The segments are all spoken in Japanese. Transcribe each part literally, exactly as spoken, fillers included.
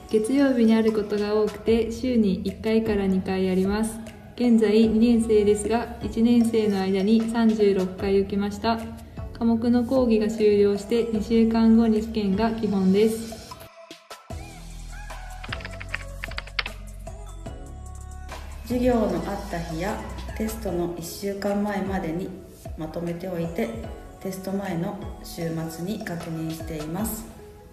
月曜日にあることが多くて週にいっかいからにかいあります。現在にねん生ですが、いちねん生の間にさんじゅうろっかい受けました。科目の講義が終了してにしゅうかんごに試験が基本です。 授業のあった日やテストのいっしゅうかんまえまでにまとめておいて、テスト前の週末に確認しています。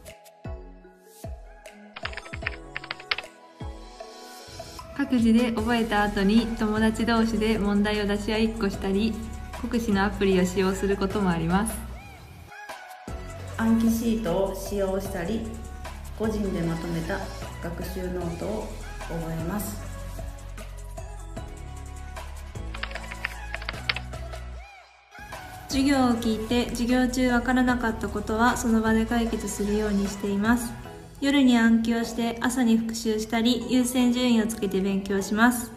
各自で覚えた後に友達同士で問題を出し合いっこしたり、国試のアプリを使用することもあります。 暗記シートを使用したり、個人でまとめた学習ノートを覚えます。 授業を聞いて授業中わからなかったことはその場で解決するようにしています。夜に暗記をして朝に復習したり、優先順位をつけて勉強します。